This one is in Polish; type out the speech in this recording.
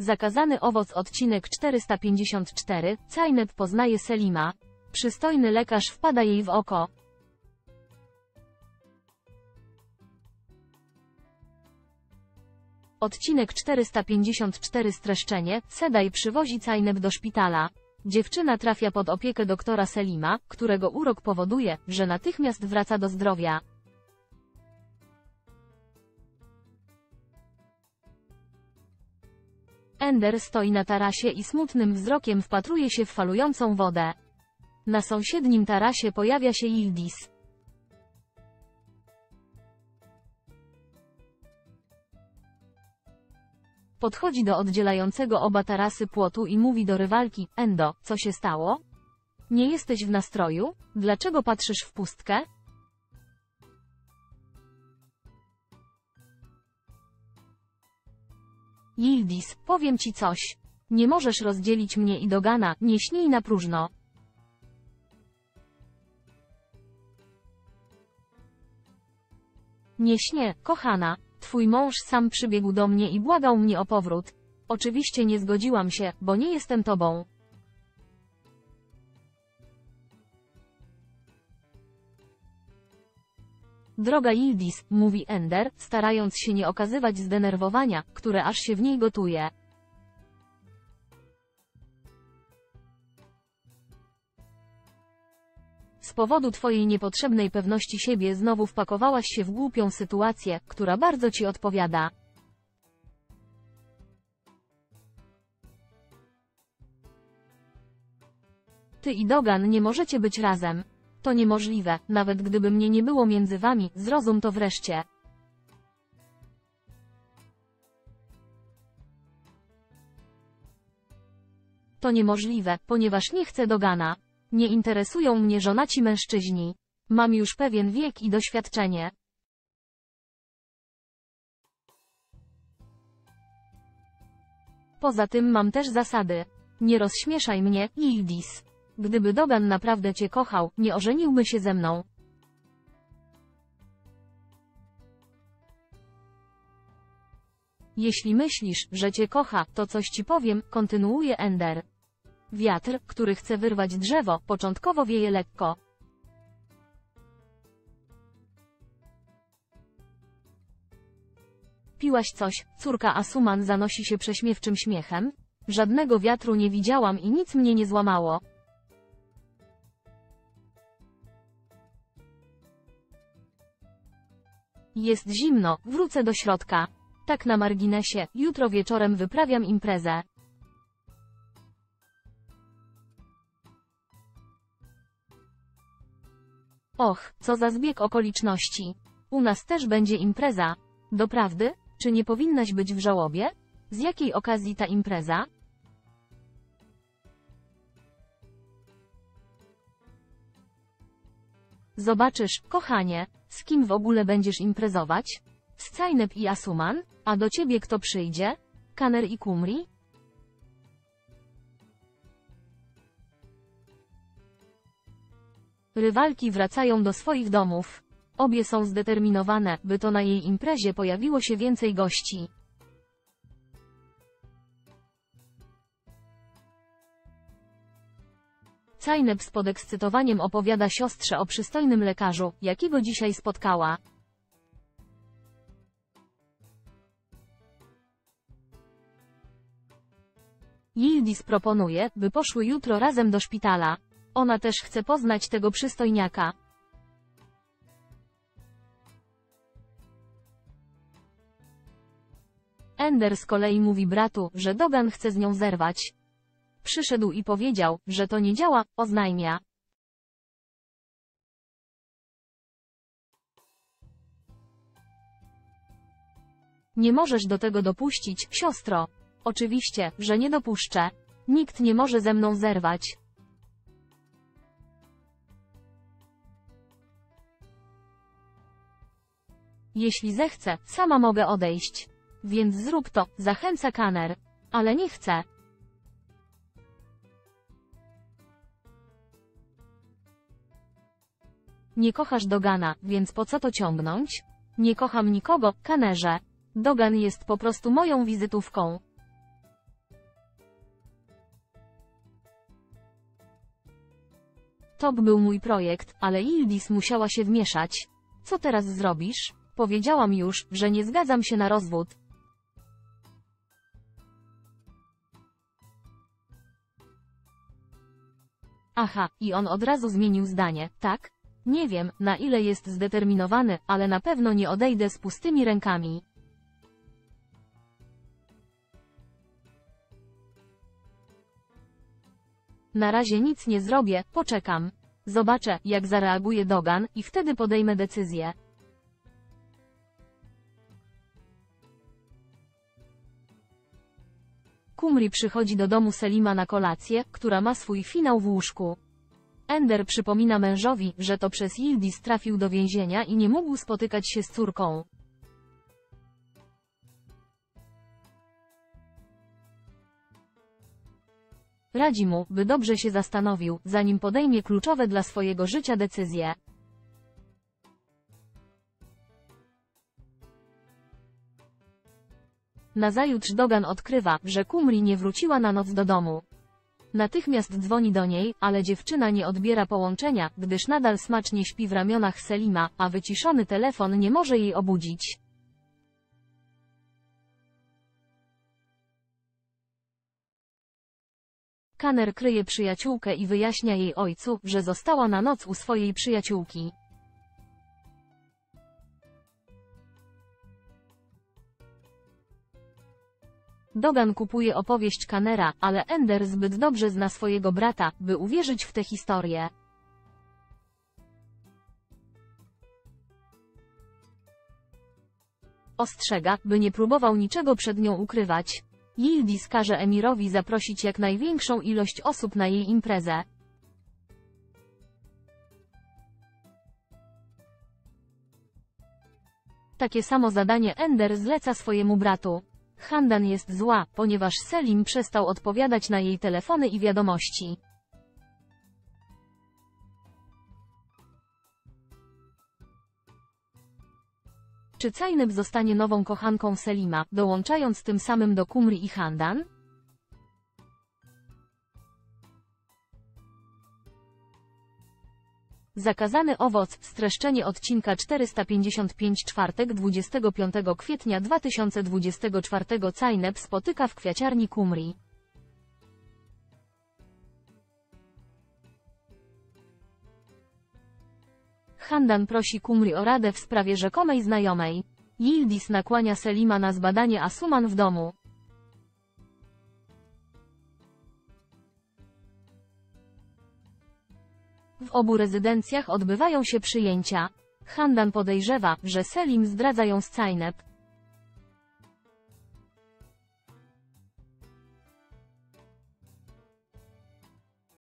Zakazany owoc odcinek 454. Zeynep poznaje Selima. Przystojny lekarz wpada jej w oko. Odcinek 454. Streszczenie. Sedaj przywozi Zeynep do szpitala. Dziewczyna trafia pod opiekę doktora Selima, którego urok powoduje, że natychmiast wraca do zdrowia. Ender stoi na tarasie i smutnym wzrokiem wpatruje się w falującą wodę. Na sąsiednim tarasie pojawia się Yildiz. Podchodzi do oddzielającego oba tarasy płotu i mówi do rywalki: Endo, co się stało? Nie jesteś w nastroju? Dlaczego patrzysz w pustkę? Yildiz, powiem ci coś. Nie możesz rozdzielić mnie i Dogana, nie śnij na próżno. Nie śnię, kochana. Twój mąż sam przybiegł do mnie i błagał mnie o powrót. Oczywiście nie zgodziłam się, bo nie jestem tobą. Droga Yildiz, mówi Ender, starając się nie okazywać zdenerwowania, które aż się w niej gotuje. Z powodu twojej niepotrzebnej pewności siebie znowu wpakowałaś się w głupią sytuację, która bardzo ci odpowiada. Ty i Dogan nie możecie być razem. To niemożliwe, nawet gdyby mnie nie było między wami, zrozum to wreszcie. To niemożliwe, ponieważ nie chcę Dogana. Nie interesują mnie żonaci mężczyźni. Mam już pewien wiek i doświadczenie. Poza tym mam też zasady. Nie rozśmieszaj mnie, Yildiz. Gdyby Dogan naprawdę cię kochał, nie ożeniłby się ze mną. Jeśli myślisz, że cię kocha, to coś ci powiem, kontynuuje Ender. Wiatr, który chce wyrwać drzewo, początkowo wieje lekko. Piłaś coś? Córka Asuman zanosi się prześmiewczym śmiechem. Żadnego wiatru nie widziałam i nic mnie nie złamało. Jest zimno, wrócę do środka. Tak na marginesie, jutro wieczorem wyprawiam imprezę. Och, co za zbieg okoliczności. U nas też będzie impreza. Doprawdy? Czy nie powinnaś być w żałobie? Z jakiej okazji ta impreza? Zobaczysz, kochanie, z kim w ogóle będziesz imprezować? Z Zeynep i Asuman? A do ciebie kto przyjdzie? Kaner i Kumri? Rywalki wracają do swoich domów. Obie są zdeterminowane, by to na jej imprezie pojawiło się więcej gości. Zeynep z podekscytowaniem opowiada siostrze o przystojnym lekarzu, jakiego dzisiaj spotkała. Yildiz proponuje, by poszły jutro razem do szpitala. Ona też chce poznać tego przystojniaka. Ender z kolei mówi bratu, że Dogan chce z nią zerwać. Przyszedł i powiedział, że to nie działa, oznajmia. Nie możesz do tego dopuścić, siostro. Oczywiście, że nie dopuszczę. Nikt nie może ze mną zerwać. Jeśli zechcę, sama mogę odejść. Więc zrób to, zachęca Kaner. Ale nie chcę. Nie kochasz Dogana, więc po co to ciągnąć? Nie kocham nikogo, Kanerze. Dogan jest po prostu moją wizytówką. To był mój projekt, ale Yıldız musiała się wmieszać. Co teraz zrobisz? Powiedziałam już, że nie zgadzam się na rozwód. Aha, i on od razu zmienił zdanie, tak? Nie wiem, na ile jest zdeterminowany, ale na pewno nie odejdę z pustymi rękami. Na razie nic nie zrobię, poczekam. Zobaczę, jak zareaguje Dogan, i wtedy podejmę decyzję. Kumri przychodzi do domu Selima na kolację, która ma swój finał w łóżku. Ender przypomina mężowi, że to przez Yıldız trafił do więzienia i nie mógł spotykać się z córką. Radzi mu, by dobrze się zastanowił, zanim podejmie kluczowe dla swojego życia decyzje. Nazajutrz Dogan odkrywa, że Kumri nie wróciła na noc do domu. Natychmiast dzwoni do niej, ale dziewczyna nie odbiera połączenia, gdyż nadal smacznie śpi w ramionach Selima, a wyciszony telefon nie może jej obudzić. Kaner kryje przyjaciółkę i wyjaśnia jej ojcu, że została na noc u swojej przyjaciółki. Dogan kupuje opowieść Kanera, ale Ender zbyt dobrze zna swojego brata, by uwierzyć w tę historię. Ostrzega, by nie próbował niczego przed nią ukrywać. Yıldız każe Emirowi zaprosić jak największą ilość osób na jej imprezę. Takie samo zadanie Ender zleca swojemu bratu. Handan jest zła, ponieważ Selim przestał odpowiadać na jej telefony i wiadomości. Czy Zeynep zostanie nową kochanką Selima, dołączając tym samym do Kumri i Handan? Zakazany owoc, streszczenie odcinka 455 czwartek 25 kwietnia 2024 Zeynep spotyka w kwiaciarni Kumri. Handan prosi Kumri o radę w sprawie rzekomej znajomej. Yıldız nakłania Selima na zbadanie Asuman w domu. W obu rezydencjach odbywają się przyjęcia. Handan podejrzewa, że Selim zdradza ją z Zeynep.